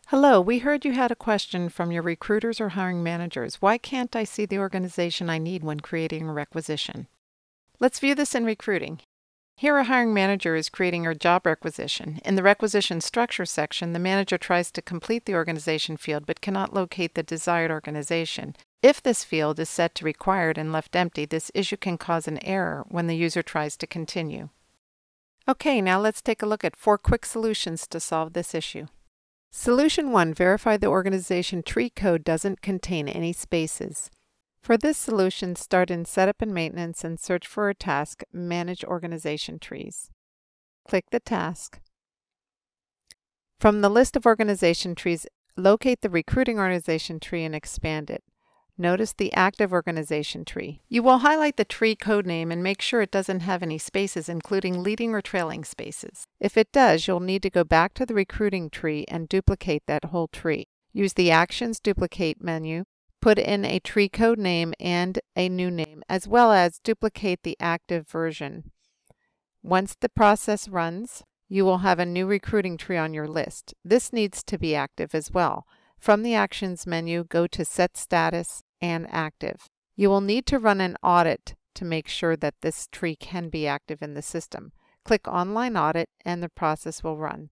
Hello, we heard you had a question from your recruiters or hiring managers. Why can't I see the organization I need when creating a requisition? Let's view this in recruiting. Here a hiring manager is creating a job requisition. In the requisition structure section, the manager tries to complete the organization field but cannot locate the desired organization. If this field is set to required and left empty, this issue can cause an error when the user tries to continue. Okay, now let's take a look at 4 quick solutions to solve this issue. Solution 1. Verify the organization tree code doesn't contain any spaces. For this solution, start in Setup and Maintenance and search for a task, Manage Organization Trees. Click the task. From the list of organization trees, locate the recruiting organization tree and expand it. Notice the active organization tree. You will highlight the tree code name and make sure it doesn't have any spaces, including leading or trailing spaces. If it does, you'll need to go back to the recruiting tree and duplicate that whole tree. Use the Actions Duplicate menu, put in a tree code name and a new name, as well as duplicate the active version. Once the process runs, you will have a new recruiting tree on your list. This needs to be active as well. From the Actions menu, go to Set Status and Active. You will need to run an audit to make sure that this tree can be active in the system. Click Online Audit and the process will run.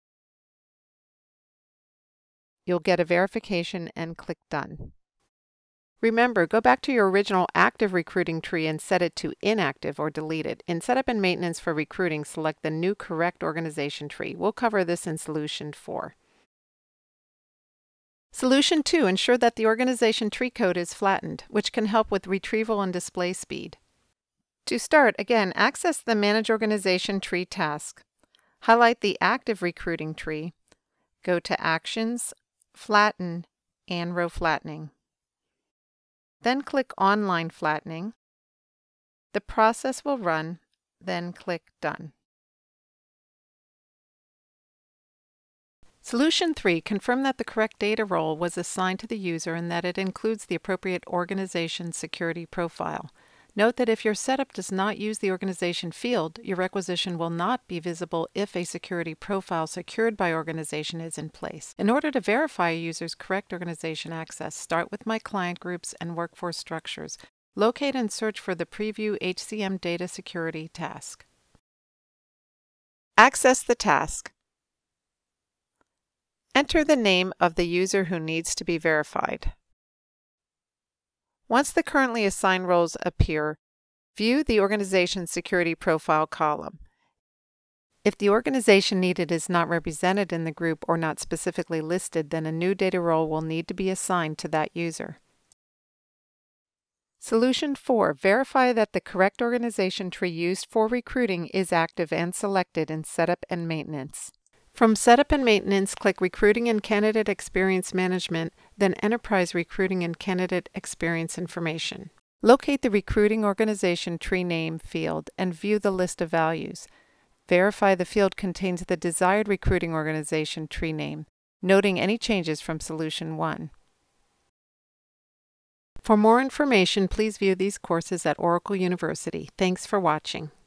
You'll get a verification and click Done. Remember, go back to your original active recruiting tree and set it to inactive or deleted. In Setup and Maintenance for Recruiting, select the new correct organization tree. We'll cover this in Solution 4. Solution 2. Ensure that the organization tree code is flattened, which can help with retrieval and display speed. To start, again, access the Manage Organization Tree task. Highlight the active recruiting tree. Go to Actions, Flatten, and Row Flattening. Then click Online Flattening. The process will run, then click Done. Solution 3. Confirm that the correct data role was assigned to the user and that it includes the appropriate organization security profile. Note that if your setup does not use the organization field, your requisition will not be visible if a security profile secured by organization is in place. In order to verify a user's correct organization access, start with My Client Groups and Workforce Structures. Locate and search for the Preview HCM Data Security task. Access the task. Enter the name of the user who needs to be verified. Once the currently assigned roles appear, view the Organization Security Profile column. If the organization needed is not represented in the group or not specifically listed, then a new data role will need to be assigned to that user. Solution 4. Verify that the correct organization tree used for recruiting is active and selected in Setup and Maintenance. From Setup and Maintenance, click Recruiting and Candidate Experience Management, then Enterprise Recruiting and Candidate Experience Information. Locate the Recruiting Organization Tree Name field and view the list of values. Verify the field contains the desired recruiting organization tree name, noting any changes from Solution 1. For more information, please view these courses at Oracle University. Thanks for watching.